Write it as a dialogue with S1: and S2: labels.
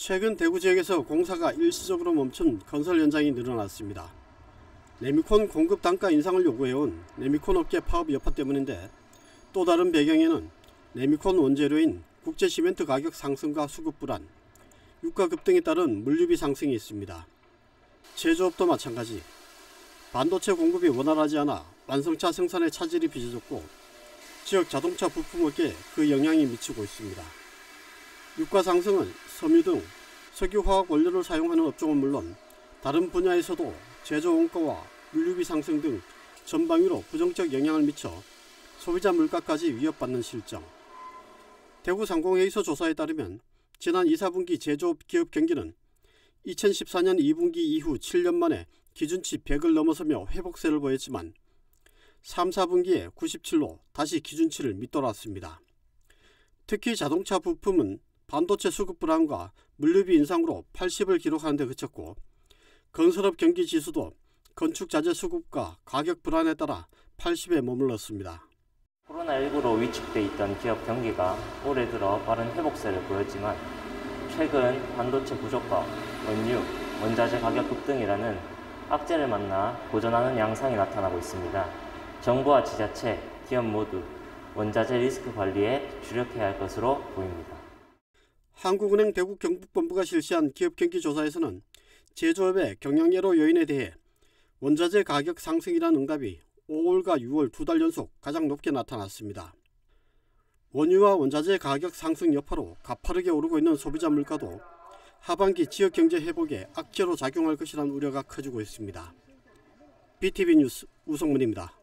S1: 최근 대구 지역에서 공사가 일시적으로 멈춘 건설 현장이 늘어났습니다. 레미콘 공급 단가 인상을 요구해온 레미콘 업계 파업 여파 때문인데, 또 다른 배경에는 레미콘 원재료인 국제 시멘트 가격 상승과 수급 불안, 유가 급등에 따른 물류비 상승이 있습니다. 제조업도 마찬가지. 반도체 공급이 원활하지 않아 완성차 생산에 차질이 빚어졌고, 지역 자동차 부품업계에 그 영향이 미치고 있습니다. 유가 상승은 섬유 등 석유화학 원료를 사용하는 업종은 물론 다른 분야에서도 제조 원가와 물류비 상승 등 전방위로 부정적 영향을 미쳐 소비자 물가까지 위협받는 실정. 대구상공회의소 조사에 따르면 지난 2, 4분기 제조업 기업 경기는 2014년 2분기 이후 7년 만에 기준치 100을 넘어서며 회복세를 보였지만 3, 4분기에 97로 다시 기준치를 밑돌았습니다. 특히 자동차 부품은 반도체 수급 불안과 물류비 인상으로 80을 기록하는 데 그쳤고, 건설업 경기 지수도 건축 자재 수급과 가격 불안에 따라 80에 머물렀습니다.
S2: 코로나19로 위축돼 있던 기업 경기가 올해 들어 빠른 회복세를 보였지만, 최근 반도체 부족과 원유, 원자재 가격 급등이라는 악재를 만나 고전하는 양상이 나타나고 있습니다. 정부와 지자체, 기업 모두 원자재 리스크 관리에 주력해야 할 것으로 보입니다.
S1: 한국은행 대구 경북본부가 실시한 기업 경기 조사에서는 제조업의 경영애로 요인에 대해 원자재 가격 상승이라는 응답이 5월과 6월 2달 연속 가장 높게 나타났습니다. 원유와 원자재 가격 상승 여파로 가파르게 오르고 있는 소비자 물가도 하반기 지역 경제 회복에 악재로 작용할 것이라는 우려가 커지고 있습니다. BTV 뉴스 우성문입니다.